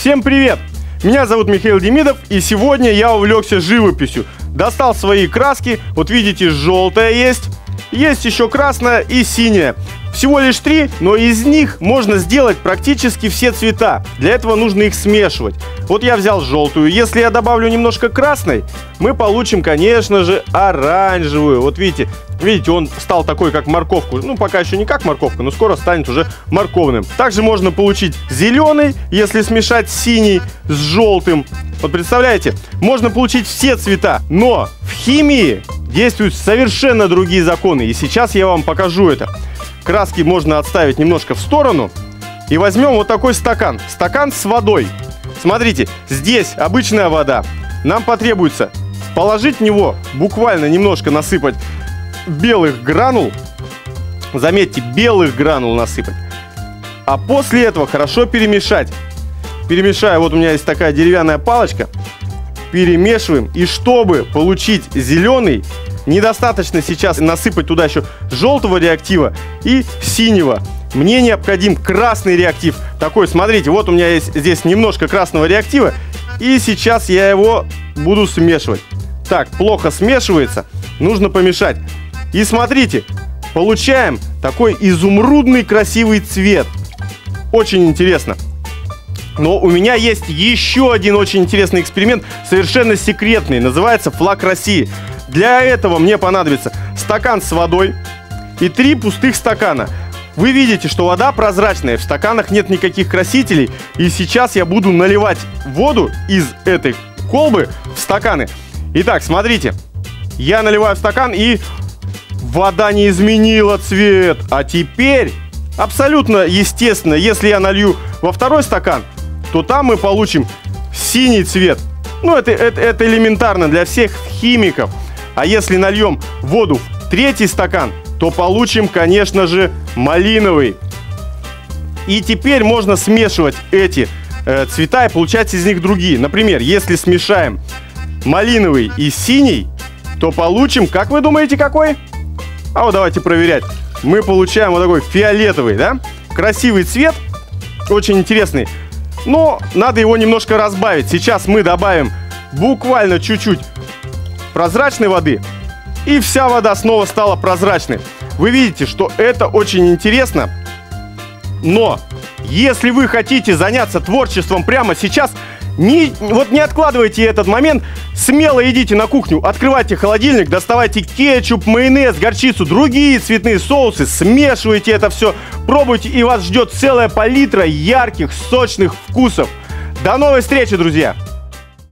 Всем привет! Меня зовут Михаил Демидов, и сегодня я увлекся живописью. Достал свои краски, вот видите, желтая есть еще красная и синяя. Всего лишь 3, но из них можно сделать практически все цвета. Для этого нужно их смешивать. Вот я взял желтую. Если я добавлю немножко красной, мы получим, конечно же, оранжевую. Вот видите, он стал такой, как морковку. Ну, пока еще не как морковка, но скоро станет уже морковным. Также можно получить зеленый, если смешать синий с желтым. Вот представляете, можно получить все цвета. Но в химии действуют совершенно другие законы. И сейчас я вам покажу это. Краски можно отставить немножко в сторону. И возьмем вот такой стакан. Стакан с водой. Смотрите, здесь обычная вода. Нам потребуется положить в него, буквально немножко насыпать белых гранул. Заметьте, белых гранул насыпать. А после этого хорошо перемешать. Перемешаю, вот у меня есть такая деревянная палочка. Перемешиваем. И чтобы получить зеленый, недостаточно сейчас насыпать туда еще желтого реактива и синего. Мне необходим красный реактив. Такой, смотрите, вот у меня есть здесь немножко красного реактива. И сейчас я его буду смешивать. Так, плохо смешивается. Нужно помешать. И смотрите, получаем такой изумрудный красивый цвет. Очень интересно. Но у меня есть еще один очень интересный эксперимент, совершенно секретный. Называется «Флаг России». Для этого мне понадобится стакан с водой и 3 пустых стакана. Вы видите, что вода прозрачная, в стаканах нет никаких красителей. И сейчас я буду наливать воду из этой колбы в стаканы. Итак, смотрите, я наливаю в стакан, и вода не изменила цвет. А теперь, абсолютно естественно, если я налью во второй стакан, то там мы получим синий цвет. Ну, это элементарно для всех химиков. А если нальем воду в 3-й стакан, то получим, конечно же, малиновый. И теперь можно смешивать эти цвета и получать из них другие. Например, если смешаем малиновый и синий, то получим, как вы думаете, какой? А вот давайте проверять. Мы получаем вот такой фиолетовый, да? Красивый цвет, очень интересный. Но надо его немножко разбавить. Сейчас мы добавим буквально чуть-чуть прозрачной воды, и вся вода снова стала прозрачной. Вы видите, что это очень интересно. Но если вы хотите заняться творчеством прямо сейчас, не откладывайте этот момент, смело идите на кухню, открывайте холодильник, доставайте кетчуп, майонез, горчицу, другие цветные соусы, смешивайте это все, пробуйте, и вас ждет целая палитра ярких, сочных вкусов. До новой встречи, друзья!